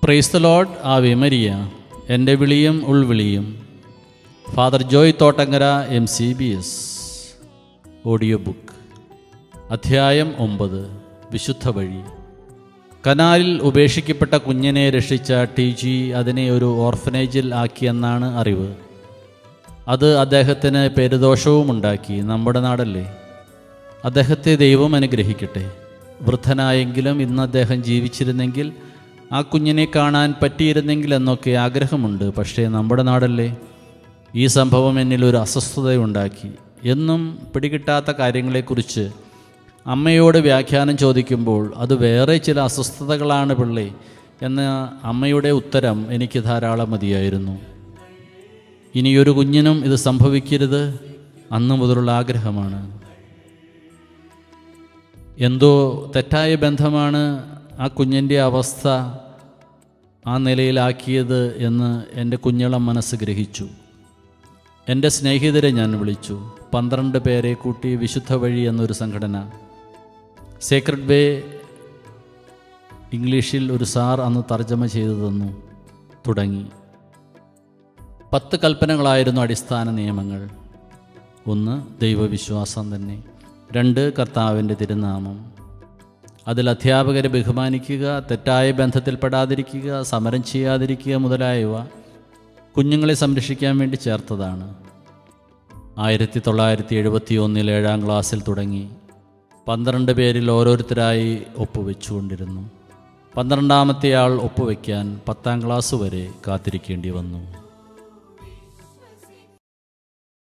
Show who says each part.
Speaker 1: Price the lord. Ave Maria. എൻ്റെ വിളിയും ഉൾവിളിയും. Father Joy Thottangara MCBS. Audio book. അധ്യായം 9. വിശുദ്ധ വഴി. കനാലിൽ ഉപേക്ഷിക്കപ്പെട്ട കുഞ്ഞിനെ രക്ഷിച്ച TG അതിനെ ഒരു ഓർഫനേജിൽ ആക്കിയെന്നാണ് അറിവ്. അത് അദ്ദേഹത്തിന് പേരുദോഷവും ഉണ്ടാക്കി. നമ്മുടെ നാടല്ലേ. അദ്ദേഹത്തെ ദൈവം അനുഗ്രഹിക്കട്ടെ. വൃദ്ധനായെങ്കിലും ഇന്ന് അദ്ദേഹം ജീവിച്ചിരുന്നെങ്കിൽ ആ കുഞ്ഞിനെ കാണാൻ പറ്റിയിരുന്നെങ്കിൽ എന്നൊക്കെ ആഗ്രഹമുണ്ട്. പക്ഷേ നമ്മുടെ നാടല്ലേ. ഈ സംഭവം എന്നിലൊരു അസ്വസ്ഥതയുണ്ടാക്കി. എന്നും പിടികിട്ടാത്ത കാര്യങ്ങളെക്കുറിച്ച് അമ്മയോട് വ്യാഖ്യാനം ചോദിക്കുമ്പോൾ അത് വേറെ ചില അസ്വസ്ഥതകളാണ് പിള്ളേ എന്ന അമ്മയുടെ ഉത്തരം എനിക്ക് ധാരാളം മതിയായിരുന്നു. ഇനിയൊരു കുഞ്ഞിനും ഇത് സംഭവിക്കരുത് അന്നു മുതലുള്ള ആഗ്രഹമാണ്. എന്തോ തെറ്റായ ബന്ധമാണ് ആ കുഞ്ഞിൻ്റെ അവസ്ഥ ആ നിലയിലാക്കിയത് എന്ന് എൻ്റെ കുഞ്ഞിളം മനസ്സ് ഗ്രഹിച്ചു. എൻ്റെ സ്നേഹിതരെ ഞാൻ വിളിച്ചു. 12 പേരെ കൂട്ടി വിശുദ്ധ വഴി എന്നൊരു സംഘടന. സേക്രഡ് വേ ഇംഗ്ലീഷിൽ ഒരു സാർ അന്ന് തർജ്ജമ ചെയ്തു തന്നു. തുടങ്ങി. 10 കൽപ്പനകളായിരുന്നു അടിസ്ഥാന നിയമങ്ങൾ. 1. ദൈവവിശ്വാസം തന്നെ. 2. കർത്താവിൻ്റെ തിരുനാമം. അതിൽ അധ്യാപകരെ ബഹുമാനിക്കുക, തെറ്റായ ബന്ധത്തിൽപ്പെടാതിരിക്കുക, സമരം ചെയ്യാതിരിക്കുക മുതലായവ കുഞ്ഞുങ്ങളെ സംരക്ഷിക്കാൻ വേണ്ടി ചേർത്തതാണ്. 1971 7-ാം ക്ലാസ്സിൽ തുടങ്ങി. 12 പേരിൽ ഓരോരുത്തരായി ഒപ്പുവെച്ചുകൊണ്ടിരുന്നു. 12ാമത്തെ ആൾ ഒപ്പുവെക്കാൻ 10ാം ക്ലാസ് വരെ കാത്തിരിക്കേണ്ടി വന്നു.